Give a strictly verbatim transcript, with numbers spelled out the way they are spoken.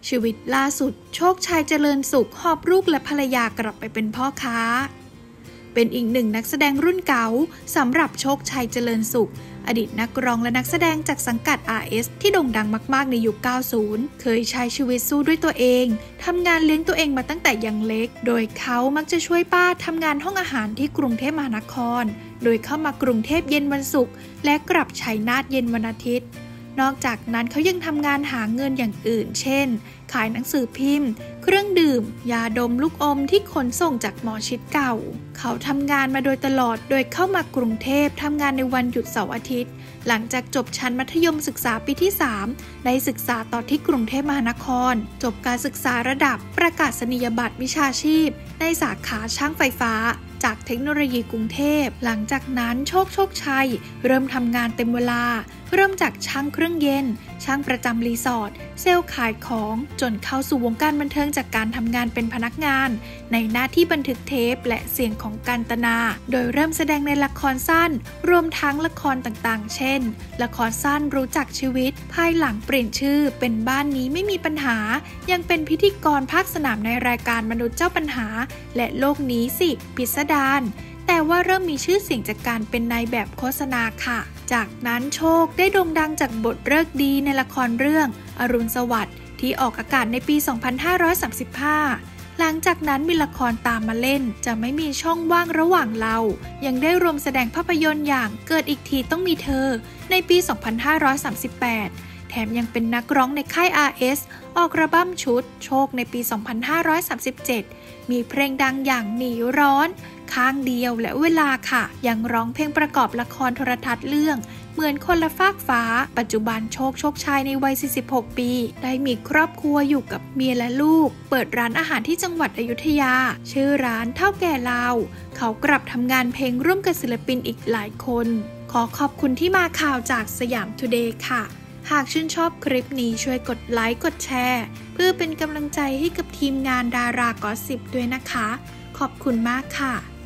ชีวิตล่าสุดโชคชัยเจริญสุขหอบลูกและภรรยากลับไปเป็นพ่อค้าเป็นอีกหนึ่งนักแสดงรุ่นเก่าสำหรับโชคชัยเจริญสุขอดีตนักร้องและนักแสดงจากสังกัด อาร์ เอส ที่โด่งดังมากๆในยุค เก้าสิบ เคยใช้ชีวิตสู้ด้วยตัวเองทำงานเลี้ยงตัวเองมาตั้งแต่ยังเล็กโดยเขามักจะช่วยป้าทำงานห้องอาหารที่กรุงเทพมหานครโดยเข้ามากรุงเทพเย็นวันศุกร์และกลับชัยนาทเย็นวันอาทิตย์นอกจากนั้นเขายังทำงานหาเงินอย่างอื่นเช่นขายหนังสือพิมพ์เครื่องดื่มยาดมลูกอมที่ขนส่งจากหมอชิดเก่าเขาทำงานมาโดยตลอดโดยเข้ามากรุงเทพทำงานในวันหยุดเสาร์อาทิตย์หลังจากจบชั้นมัธยมศึกษาปีที่สามได้ศึกษาต่อที่กรุงเทพมหานครจบการศึกษาระดับประกาศนียบัตรวิชาชีพในสาขาช่างไฟฟ้าจากเทคโนโลยีกรุงเทพหลังจากนั้นโชคโชคชัยเริ่มทำงานเต็มเวลาเริ่มจากช่างเครื่องเย็นช่างประจำรีสอร์ทเซลล์ขายของจนเข้าสู่วงการบันเทิงจากการทำงานเป็นพนักงานในหน้าที่บันทึกเทปและเสียงของกาญตนาโดยเริ่มแสดงในละครสั้นรวมทั้งละครต่างๆเช่นละครสั้นรู้จักชีวิตภายหลังเปลี่ยนชื่อเป็นบ้านนี้ไม่มีปัญหายังเป็นพิธีกรภาคสนามในรายการมนุษย์เจ้าปัญหาและโลกนี้สิพิสดารแต่ว่าเริ่มมีชื่อเสียงจากการเป็นนายแบบโฆษณาค่ะจากนั้นโชคได้โด่งดังจากบทฤกษ์ดีในละครเรื่องอรุณสวัสดิ์ที่ออกอากาศในปี สองพันห้าร้อยสามสิบห้า หลังจากนั้นมีละครตามมาเล่นจะไม่มีช่องว่างระหว่างเรายังได้รวมแสดงภาพยนตร์อย่างเกิดอีกทีต้องมีเธอในปี สองพันห้าร้อยสามสิบแปด แถมยังเป็นนักร้องในค่าย อาร์ เอส ออกอัลบั้มชุดโชคในปี สองพันห้าร้อยสามสิบเจ็ด มีเพลงดังอย่างหนีร้อนข้างเดียวและเวลาค่ะยังร้องเพลงประกอบละครโทรทัศน์เรื่องเหมือนคนละฟากฟ้าปัจจุบันโชคโชคชัยในวัย สี่สิบหก ปีได้มีครอบครัวอยู่กับเมียและลูกเปิดร้านอาหารที่จังหวัดอยุธยาชื่อร้านเท่าแก่ลาวเขากลับทำงานเพลงร่วมกับศิลปินอีกหลายคนขอขอบคุณที่มาข่าวจากสยามทูเดย์ค่ะหากชื่นชอบคลิปนี้ช่วยกดไลค์กดแชร์เพื่อเป็นกำลังใจให้กับทีมงานดารากอสซิปด้วยนะคะขอบคุณมากค่ะ